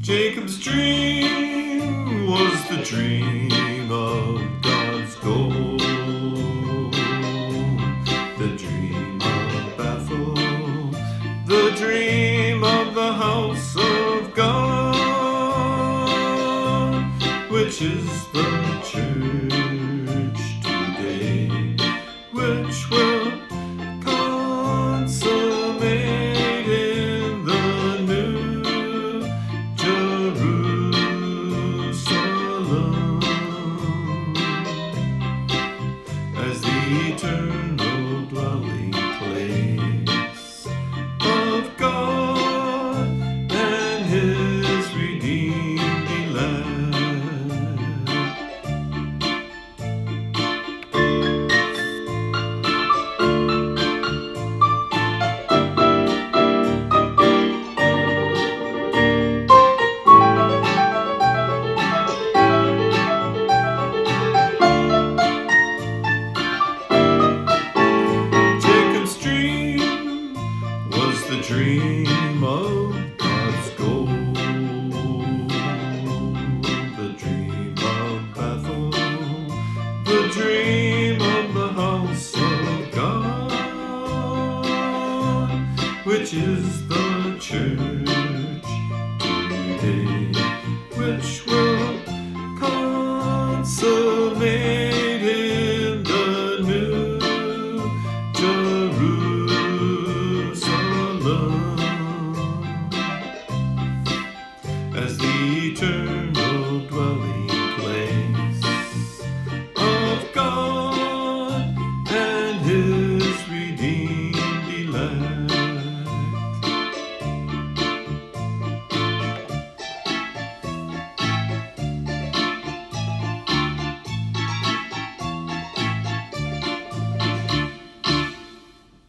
Jacob's dream was the dream of God's gold, the dream of Bethel, the dream of the house of God, which is the church today, which will consummate in the new Jerusalem as the eternal dwelling place of God and His redeemed elect. The dream of God's gold, the dream of Bethel, the dream of the house of God, which is the church